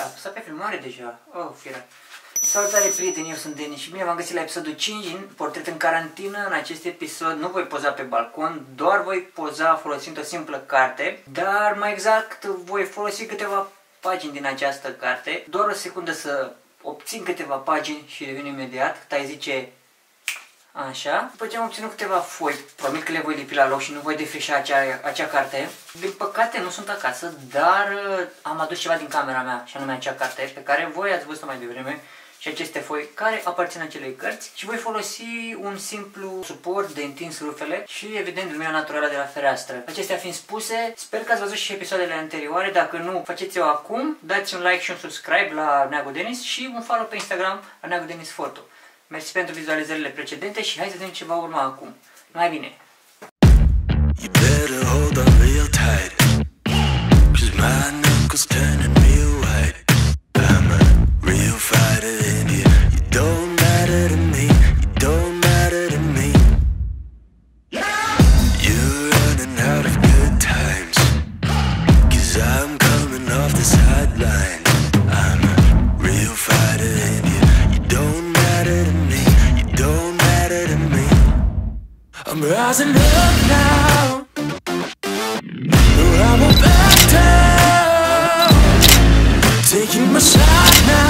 apăsat pe filmare deja. Oh, fiera. Salutare prieteni, eu sunt Denis și bine v-am găsit la episodul 5 din Portret în carantină. În acest episod nu voi poza pe balcon, doar voi poza folosind o simplă carte, dar mai exact voi folosi câteva pagini din această carte. Doar o secundă să obțin câteva pagini și revin imediat. Tai zice așa. După ce am obținut câteva foi, promit că le voi lipi la loc și nu voi defrișa acea carte. Din păcate nu sunt acasă, dar am adus ceva din camera mea, și anume acea carte pe care voi ați văzut-o mai devreme și aceste foi care aparțin acelei cărți și voi folosi un simplu suport de întins rufele și evident lumina naturală de la fereastră. Acestea fiind spuse, sper că ați văzut și episoadele anterioare. Dacă nu, faceți-o acum, dați un like și un subscribe la Neagu Denis și un follow pe Instagram la Neagu Denis Photo. Mersi pentru vizualizările precedente și hai să vedem ce va urma acum. Mai bine! You better hold on real tight, 'cause my knuckles turning real white. I'm a real fighter in here. You don't matter to me, you don't matter to me. You're running out of good times, 'cause I'm coming off this hotline. I'm a real fighter in here. You don't matter to me, you don't matter to me. I'm rising up now, no I won't back down, taking my shot now.